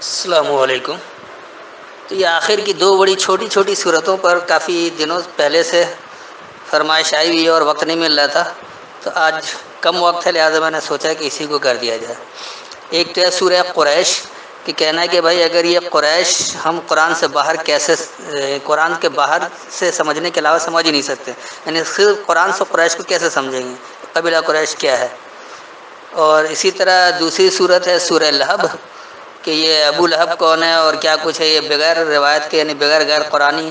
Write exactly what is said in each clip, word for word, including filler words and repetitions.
السلام علیکم۔ تو یہ آخر کی دو بڑی چھوٹی چھوٹی صورتوں پر کافی دنوں پہلے سے فرمائش آئی ہوئی ہے اور وقت نہیں مل رہا تھا، تو آج کم وقت ہے لہٰذا میں نے سوچا کہ اسی کو کر دیا جائے۔ ایک تو ہے سورہ قریش کہ کہنا ہے کہ بھائی اگر یہ قریش ہم قرآن سے باہر کیسے قرآن کے باہر سے سمجھنے کے علاوہ سمجھ ہی نہیں سکتے، یعنی صرف قرآن سے قریش کو کیسے سمجھیں گے، قبیلہ قریش کیا ہے۔ اور اسی طرح دوسری صورت ہے سورہ لہب کہ یہ ابو لہب کون ہے اور کیا کچھ ہے، یہ بغیر روایت کے یعنی بغیر غیر قرآنی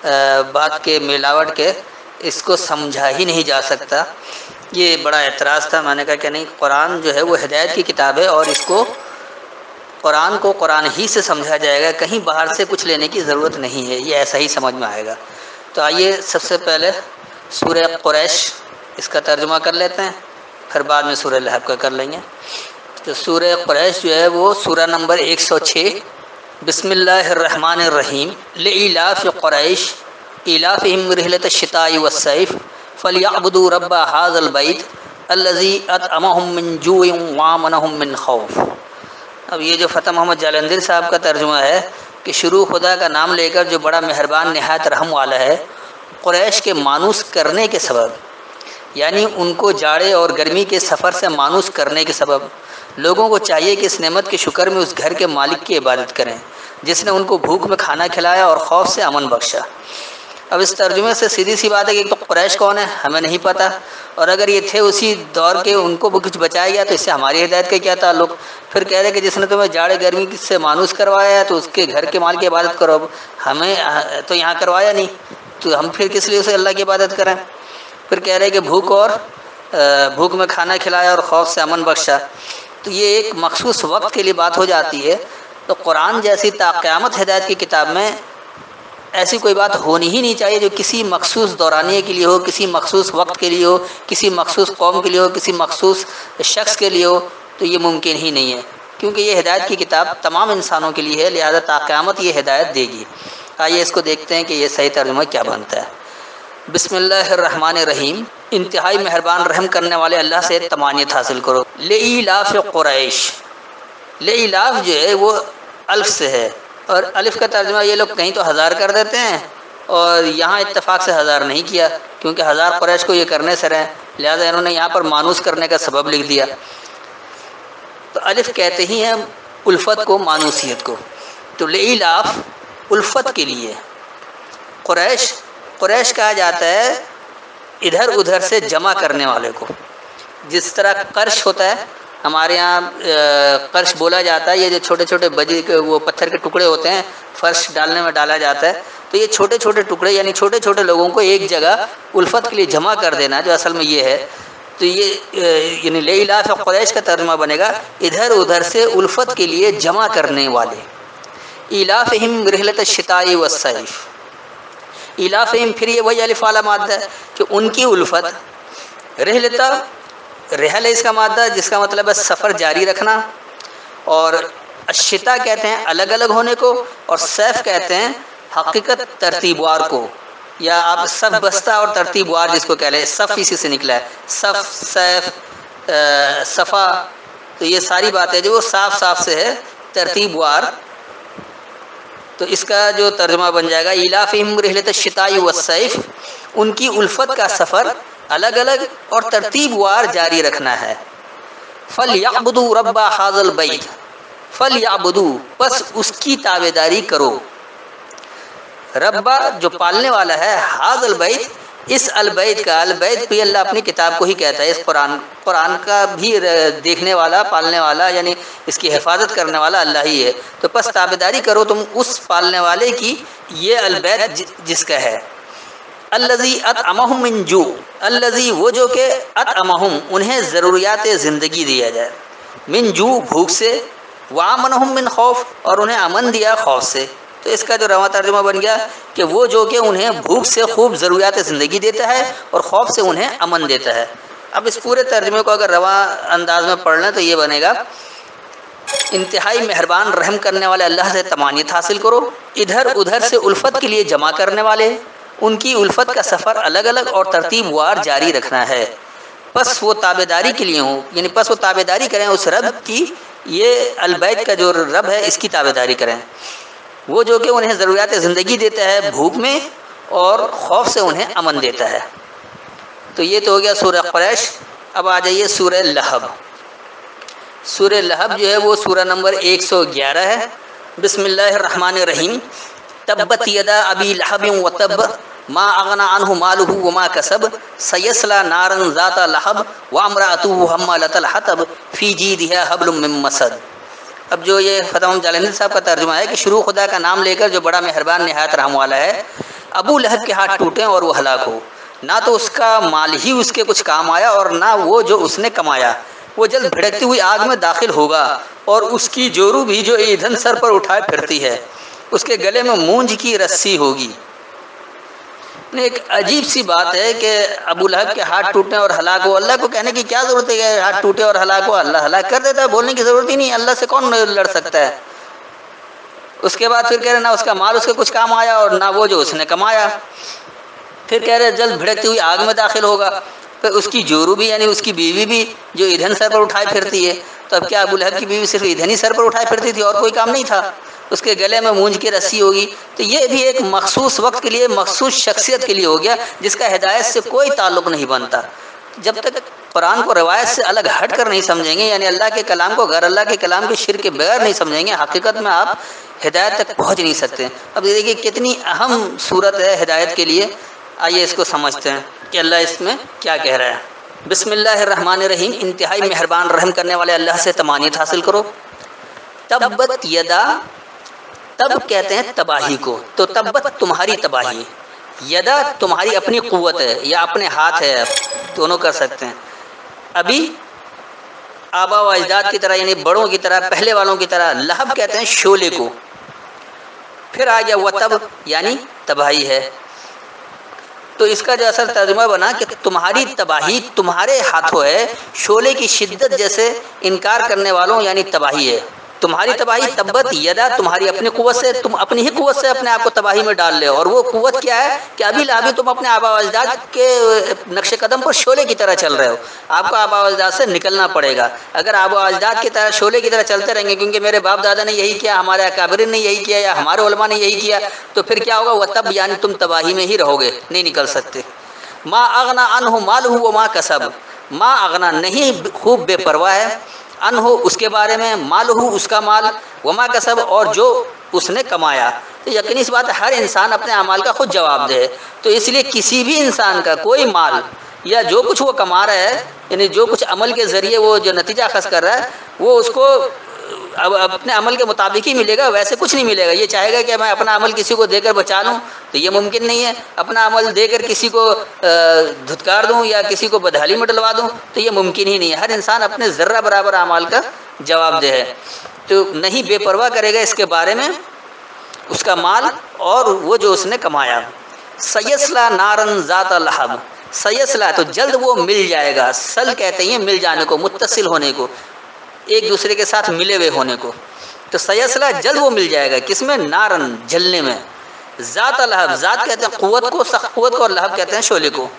بات کے ملاوٹ کے اس کو سمجھا ہی نہیں جا سکتا۔ یہ بڑا اعتراض تھا، میں نے کہا کہ نہیں، قرآن جو ہے وہ ہدایت کی کتاب ہے اور اس کو قرآن کو قرآن ہی سے سمجھا جائے گا، کہیں باہر سے کچھ لینے کی ضرورت نہیں ہے، یہ ایسا ہی سمجھ میں آئے گا۔ تو آئیے سب سے پہلے سورہ قریش اس کا ترجمہ کر لیتے ہیں، پھر بعد میں سورہ لہب کا کر لیں گے۔ تو سورہ قریش جو ہے وہ سورہ نمبر ایک سو چھ، بسم اللہ الرحمن الرحیم، لإیلاف قریش ایلافہم رحلۃ الشتاء والصیف فلیعبدوا رب ھذا البیت الذی اطعمہم من جوع وآمنہم من خوف۔ اب یہ جو فتح محمد جالندھر صاحب کا ترجمہ ہے کہ شروع خدا کا نام لے کر جو بڑا مہربان نہایت رحم والا ہے، قریش کے مانوس کرنے کے سبب، یعنی ان کو جاڑے اور گرمی کے سفر سے مانوس کرنے کے سبب لوگوں کو چاہیے کہ اس نعمت کے شکر میں اس گھر کے مالک کی عبادت کریں جس نے ان کو بھوک میں کھانا کھلایا اور خوف سے امن بخشا۔ اب اس ترجمے سے سیدھی سی بات ہے کہ ایک تو قریش کون ہے ہمیں نہیں پتہ، اور اگر یہ تھے اسی دور کے ان کو بھی کچھ بچایا گیا تو اس سے ہماری ہدایت کا کیا تعلق۔ پھر کہہ رہے کہ جس نے تمہیں جاڑے گرمی سے مانوس کروایا ہے تو اس کے گھر کے مال کی عبادت کرو، ہمیں تو یہاں کروایا نہیں تو ہم پھر کس لیے اسے اللہ کی عبادت کریں۔ پھر کہہ رہے کہ بھوک اور بھوک میں کھانا کھلایا اور خوف سے امن بخشا، تو یہ ایک مخصوص وقت کے لیے بات ہو جاتی ہے۔ تو قرآن جیسی تا قیامت ہدایت کی کتاب میں ایسی کوئی بات ہونی ہی نہیں چاہیے جو کسی مخصوص دورانیے کے لیے ہو، کسی مخصوص وقت کے لیے ہو، کسی مخصوص قوم کے لیے ہو، کسی مخصوص شخص کے لیے ہو، تو یہ ممکن ہی نہیں ہے، کیونکہ یہ ہدایت کی کتاب تمام انسانوں کے لیے ہے، لہذا تا قیامت یہ ہدایت دے گی۔ آئیے اس کو دیکھتے ہیں کہ یہ صحیح ترجمہ کیا بنتا ہے۔ بسم اللہ الرحمن الرحیم، انتہائی مہربان رحم کرنے والے اللہ سے تمانیت حاصل کرو۔ لإیلاف قریش، لإیلاف جو ہے وہ الف سے ہے، اور الف کا ترجمہ یہ لوگ کہیں تو ہزار کر دیتے ہیں اور یہاں اتفاق سے ہزار نہیں کیا، کیونکہ ہزار قریش کو یہ کرنے سے رہے، لہذا انہوں نے یہاں پر مانوس کرنے کا سبب لکھ دیا۔ تو الف کہتے ہی ہیں الفت کو، مانوسیت کو، تو لإیلاف الفت کے لیے۔ قریش قریش کہا جاتا ہے ادھر ادھر سے جمع کرنے والے کو، جس طرح قرش ہوتا ہے ہمارے یہاں، قرش بولا جاتا ہے، یہ جو چھوٹے چھوٹے بجے وہ پتھر کے ٹکڑے ہوتے ہیں فرش ڈالنے میں ڈالا جاتا ہے، تو یہ چھوٹے چھوٹے ٹکڑے یعنی چھوٹے چھوٹے لوگوں کو ایک جگہ الفت کے لیے جمع کر دینا، جو اصل میں یہ ہے۔ تو یہ یعنی لإیلاف قریش کا ترجمہ بنے گا ادھر ادھر سے الفت کے لیے جمع کرنے والے۔ ایلافہم رحلۃ الشتاء والصیف، ایلافہم پھر یہ وہی الف والا مادہ ہے کہ ان کی الفت، رحلتا رحل ہے اس کا مادہ جس کا مطلب ہے سفر جاری رکھنا، اور الشتاء کہتے ہیں الگ الگ ہونے کو، اور صیف کہتے ہیں حقیقت ترتیب وار کو، یا آپ صف بستہ اور ترتیب وار جس کو کہہ لیں، صف اسی سے نکلا ہے، صف صیف صفا، تو یہ ساری باتیں جو وہ صاف صاف سے ہے ترتیب وار۔ تو اس کا جو ترجمہ بن جائے گا ایلافہم رحلۃ الشتاء والصیف، ان کی الفت کا سفر الگ الگ اور ترتیب وار جاری رکھنا ہے۔ فلیعبدوا رب ھذا البیت، فلیعبدوا پس اس کی تابعداری کرو، ربا جو پالنے والا ہے، ھذا البیت اس البیت کا، البیت بھی اللہ اپنی کتاب کو ہی کہتا ہے، اس قرآن قرآن کا بھی دیکھنے والا پالنے والا یعنی اس کی حفاظت کرنے والا اللہ ہی ہے، تو پس تابعداری کرو تم اس پالنے والے کی، یہ البیت جس کا ہے۔ الذی اطعمہم من جوع، الذی وہ جو کہ اطعمہم انہیں ضروریات زندگی دیا جائے، من جوع بھوک سے، وآمنہم من خوف اور انہیں امن دیا خوف سے۔ تو اس کا جو رواں ترجمہ بن گیا کہ وہ جو کہ انہیں بھوک سے خوب ضروریات زندگی دیتا ہے اور خوف سے انہیں امن دیتا ہے۔ اب اس پورے ترجمے کو اگر رواں انداز میں پڑھ لیں تو یہ بنے گا انتہائی مہربان رحم کرنے والے اللہ سے تمانیت حاصل کرو، ادھر ادھر سے الفت کے لیے جمع کرنے والے، ان کی الفت کا سفر الگ الگ اور ترتیب وار جاری رکھنا ہے، پس وہ تابعداری کے لیے ہوں، یعنی پس وہ تابعداری کریں اس رب کی، یہ البیت کا جو رب ہے اس کی تابع داری کریں، وہ جو کہ انہیں ضروریات زندگی دیتا ہے بھوک میں اور خوف سے انہیں امن دیتا ہے۔ تو یہ تو ہو گیا سورہ قریش۔ اب آ جائیے سورہ لہب۔ سورہ لہب جو ہے وہ سورہ نمبر ایک سو گیارہ ہے۔ بسم اللہ الرحمن الرحیم۔ تبت یدا ابی لہب وتب ما اغنى عنه ماله وما كسب سيصلى نارا ذات لہب وامرأته حمالة الحطب في جيدها حبل من مسد۔ اب جو یہ فتح جلال صاحب کا ترجمہ ہے کہ شروع خدا کا نام لے کر جو بڑا مہربان نہایت رحم والا ہے، ابو لہب کے ہاتھ ٹوٹے اور وہ ہلاک ہو، نہ تو اس کا مال ہی اس کے کچھ کام آیا اور نہ وہ جو اس نے کمایا، وہ جلد بھڑکتی ہوئی آگ میں داخل ہوگا اور اس کی جورو بھی جو ایندھن سر پر اٹھائے پھرتی ہے، اس کے گلے میں مونج کی رسی ہوگی۔ ایک عجیب سی بات ہے کہ ابو لہب کے ہاتھ ٹوٹے اور ہلاک ہو، اللہ کو کہنے کی کیا ضرورت ہے کہ ہاتھ ٹوٹے اور ہلاک ہو، اللہ ہلاک کر دیتا ہے، بولنے کی ضرورت ہی نہیں، اللہ سے کون لڑ سکتا ہے۔ اس کے بعد پھر کہہ رہے نہ اس کا مال اس کے کچھ کام آیا اور نہ وہ جو اس نے کمایا، پھر کہہ رہے جلد بھڑکتی ہوئی آگ میں داخل ہوگا، پھر اس کی جورو بھی یعنی اس کی بیوی بھی جو ایندھن سر پر اٹھائے پھرتی ہے۔ تو اب کیا ابو لہب کی بیوی صرف ایندھن ہی سر پر اٹھائے پھرتی تھی اور کوئی کام نہیں تھا؟ اس کے گلے میں مونج کی رسی ہوگی۔ تو یہ بھی ایک مخصوص وقت کے لیے مخصوص شخصیت کے لیے ہو گیا جس کا ہدایت سے کوئی تعلق نہیں بنتا۔ جب تک قرآن کو روایت سے الگ ہٹ کر نہیں سمجھیں گے، یعنی اللہ کے کلام کو غیر اللہ کے کلام کے شرک کے بغیر نہیں سمجھیں گے، حقیقت میں آپ ہدایت تک پہنچ نہیں سکتے۔ اب دیکھیے کتنی اہم صورت ہے ہدایت کے لیے، آئیے اس کو سمجھتے ہیں کہ اللہ اس میں کیا کہہ رہا ہے۔ بسم اللہ الرحمن الرحیم۔ انتہائی مہربان رحم کرنے والے اللہ سے تمانیت حاصل کرو۔ تبت یدا، تب کہتے ہیں تباہی کو، تو تبت تمہاری تباہی، یدا تمہاری اپنی قوت ہے یا اپنے ہاتھ ہے، دونوں کر سکتے ہیں۔ ابھی آبا و اجداد کی طرح یعنی بڑوں کی طرح، پہلے والوں کی طرح، لہب کہتے ہیں شعلے کو۔ پھر آ گیا وتب یعنی تباہی ہے۔ تو اس کا جو اصل ترجمہ بنا کہ تمہاری تباہی تمہارے ہاتھوں ہے، شعلے کی شدت جیسے انکار کرنے والوں یعنی تباہی ہے تمہاری تباہی۔ تبت یدا تمہاری اپنی قوت سے، تم اپنی ہی قوت سے اپنے آپ کو تباہی میں ڈال لے، اور وہ قوت کیا ہے کہ ابھی لابھی تم اپنے آبا و اجداد کے نقش قدم پر شعلے کی طرح چل رہے ہو۔ آپ کو آبا و اجداد سے نکلنا پڑے گا۔ اگر آبا و اجداد کی طرح شعلے کی طرح چلتے رہیں گے کیونکہ میرے باپ دادا نے یہی کیا، ہمارے اکابرین نے یہی کیا یا ہمارے علماء نے یہی کیا، تو پھر کیا ہوگا؟ وہ تب یعنی تم تباہی میں ہی رہو گے، نہیں نکل سکتے۔ ما اغنا عنہ مالہ وما کسب، ما اغنا نہیں خوب بے پرواہ ہے، انہو اس کے بارے میں، مالہ اس کا مال، وما کسب اور جو اس نے کمایا۔ تو یقینی اس بات ہر انسان اپنے اعمال کا خود جواب دے، تو اس لیے کسی بھی انسان کا کوئی مال یا جو کچھ وہ کما رہا ہے، یعنی جو کچھ عمل کے ذریعے وہ جو نتیجہ اخذ کر رہا ہے، وہ اس کو اب اپنے عمل کے مطابق ہی ملے گا، ویسے کچھ نہیں ملے گا۔ یہ چاہے گا کہ میں اپنا عمل کسی کو دے کر بچا لوں تو یہ ممکن نہیں ہے، اپنا عمل دے کر کسی کو دھتکار دوں یا کسی کو بدحالی میں ڈلوا دوں تو یہ ممکن ہی نہیں ہے۔ ہر انسان اپنے ذرہ برابر اعمال کا جواب دہ ہے، تو نہیں بے پرواہ کرے گا اس کے بارے میں اس کا مال اور وہ جو اس نے کمایا۔ سیصلی نارن ذات لہب، سیصلی تو جلد وہ مل جائے گا، سل کہتے ہیں مل جانے کو، متصل ہونے کو، ایک دوسرے کے ساتھ ملے ہوئے ہونے کو۔ تو سیصلہ جلد وہ مل جائے گا، کس میں؟ نارن جلنے میں۔ ذات لہب، ذات کہتے ہیں قوت کو، سخت قوت کو، اور لہب کہتے ہیں شعلے کو۔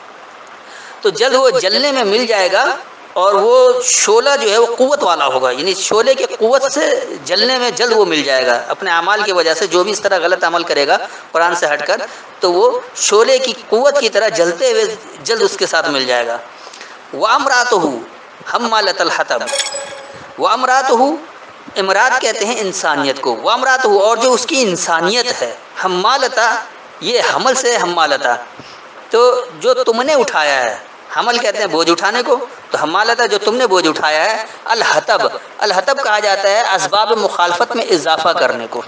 تو جلد وہ جلنے میں مل جائے گا اور وہ شعلہ جو ہے وہ قوت والا ہوگا، یعنی شعلے کی قوت سے جلنے میں جلد وہ مل جائے گا۔ اپنے اعمال کی وجہ سے جو بھی اس طرح غلط عمل کرے گا قرآن سے ہٹ کر تو وہ شعلے کی قوت کی طرح جلتے ہوئے جلد اس کے ساتھ مل جائے گا۔ وَأَمْرَأَتُهُ حَمَّالَةَ الْحَطَبِ، وَأَمْرَأَتُهُ امرات کہتے ہیں انسانیت کو، وَأَمْرَأَتُهُ اور جو اس کی انسانیت ہے، حمالتا یہ حمل سے حمالتا تو جو تم نے اٹھایا ہے، حمل کہتے ہیں بوجھ اٹھانے کو، تو حمالتا جو تم نے بوجھ اٹھایا ہے، الحطب الحطب کہا جاتا ہے اسباب مخالفت میں اضافہ کرنے کو۔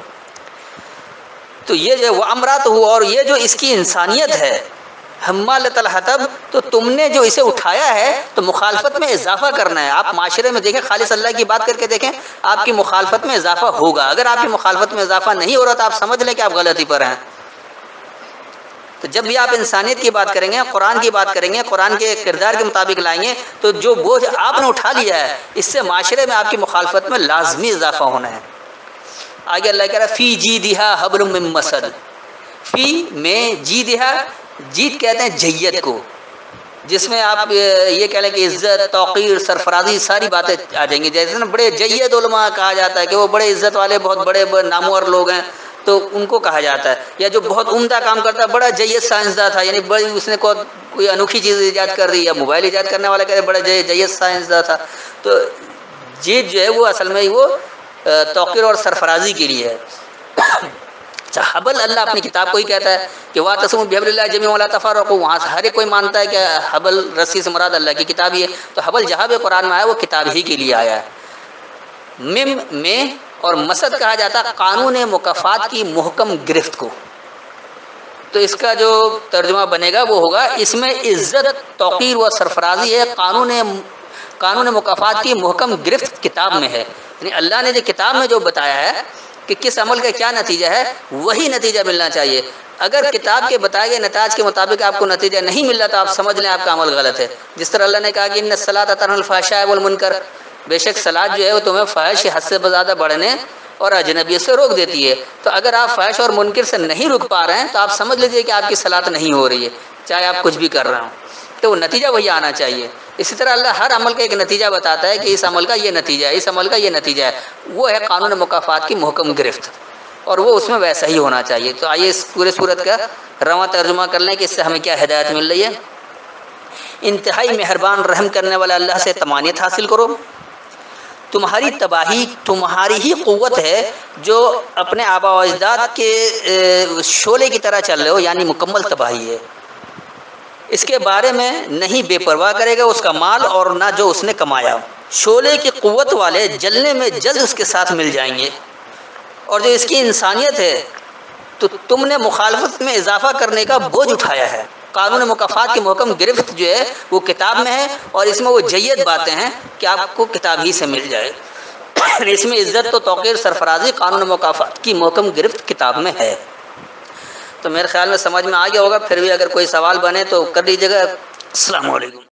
تو یہ جو وَأَمْرَأَتُهُ اور یہ جو اس کی انسانیت ہے حمالت الحطب، تو تم نے جو اسے اٹھایا ہے تو مخالفت میں اضافہ کرنا ہے۔ آپ معاشرے میں دیکھیں، خالص اللہ کی بات کر کے دیکھیں، آپ کی مخالفت میں اضافہ ہوگا۔ اگر آپ کی مخالفت میں اضافہ نہیں ہو رہا تو آپ سمجھ لیں کہ آپ غلطی پر ہیں۔ تو جب بھی آپ انسانیت کی بات کریں گے، قرآن کی بات کریں گے، قرآن کے کردار کے مطابق لائیں گے، تو جو بوجھ آپ نے اٹھا لیا ہے اس سے معاشرے میں آپ کی مخالفت میں لازمی اضافہ ہونا ہے۔ آگے اللہ کہہ رہا ہے فی جیدہا حبل من مسد، فی میں جیدہا، جیت کہتے ہیں جیت کو، جس میں آپ یہ کہہ لیں کہ عزت، توقیر، سرفرازی ساری باتیں آ جائیں گی. جیسے نا بڑے جید علماء کہا جاتا ہے کہ وہ بڑے عزت والے بہت بڑے نامور لوگ ہیں تو ان کو کہا جاتا ہے. یا جو بہت عمدہ کام کرتا ہے بڑا جید سائنسداں تھا، یعنی بڑی اس نے کوئی انوکھی چیز ایجاد کر دی، یا موبائل ایجاد کرنے والا کہتے بڑا جید سائنسداں تھا. تو جید جو ہے وہ اصل میں وہ توقیر اور سرفرازی کے لیے ہے. اچھا حبل اللہ اپنی کتاب کو ہی کہتا ہے کہ واعتصموا بحبل اللہ جميعا ولا تفرقوا. وہاں سے ہر ایک کوئی مانتا ہے کہ حبل رسی سے مراد اللہ کی کتاب ہی ہے. تو حبل جہاں بھی قرآن میں آیا وہ کتاب ہی کے لیے آیا ہے. مم میں اور مسد کہا جاتا ہے قانون مکافات کی محکم گرفت کو. تو اس کا جو ترجمہ بنے گا وہ ہوگا اس میں عزت، توقیر و سرفرازی ہے، قانون قانون مکافات کی محکم گرفت کتاب میں ہے. یعنی اللہ نے جو کتاب میں جو بتایا ہے کہ کس عمل کا کیا نتیجہ ہے وہی نتیجہ ملنا چاہیے. اگر کتاب کے بتائے گئے نتائج کے مطابق آپ کو نتیجہ نہیں مل رہا تو آپ سمجھ لیں آپ کا عمل غلط ہے. جس طرح اللہ نے کہا کہ ان الصلاۃ تنہی عن الفحشاء والمنکر، بے شک صلاۃ جو ہے وہ تمہیں فحش حد سے زیادہ بڑھنے اور اجنبیت سے روک دیتی ہے. تو اگر آپ فحش اور منکر سے نہیں رک پا رہے ہیں تو آپ سمجھ لیجیے کہ آپ کی صلاۃ نہیں ہو رہی ہے، چاہے آپ کچھ بھی کر رہے ہوں. تو وہ نتیجہ وہی آنا چاہیے. اسی طرح اللہ ہر عمل کا ایک نتیجہ بتاتا ہے کہ اس عمل کا یہ نتیجہ ہے، اس عمل کا یہ نتیجہ ہے. وہ ہے قانون مکافات کی محکم گرفت، اور وہ اس میں ویسا ہی ہونا چاہیے. تو آئیے اس پورے صورت کا رواں ترجمہ کر لیں کہ اس سے ہمیں کیا ہدایت مل رہی ہے. انتہائی مہربان رحم کرنے والے اللہ سے تمانیت حاصل کرو. تمہاری تباہی تمہاری ہی قوت ہے جو اپنے آبا و اجداد کے شعلے کی طرح چل رہے ہو، یعنی مکمل تباہی ہے. اس کے بارے میں نہیں بے پرواہ کرے گا اس کا مال اور نہ جو اس نے کمایا. شعلے کی قوت والے جلنے میں جلد اس کے ساتھ مل جائیں گے. اور جو اس کی انسانیت ہے تو تم نے مخالفت میں اضافہ کرنے کا بوجھ اٹھایا ہے. قانون مکافات کی محکم گرفت جو ہے وہ کتاب میں ہے، اور اس میں وہ جید باتیں ہیں کہ آپ کو کتاب ہی سے مل جائے. اس میں عزت و توقیر سرفرازی قانون مکافات کی محکم گرفت کتاب میں ہے. تو میرے خیال میں سمجھ میں آ گیا ہوگا. پھر بھی اگر کوئی سوال بنے تو کر لیجیے گا. السلام علیکم.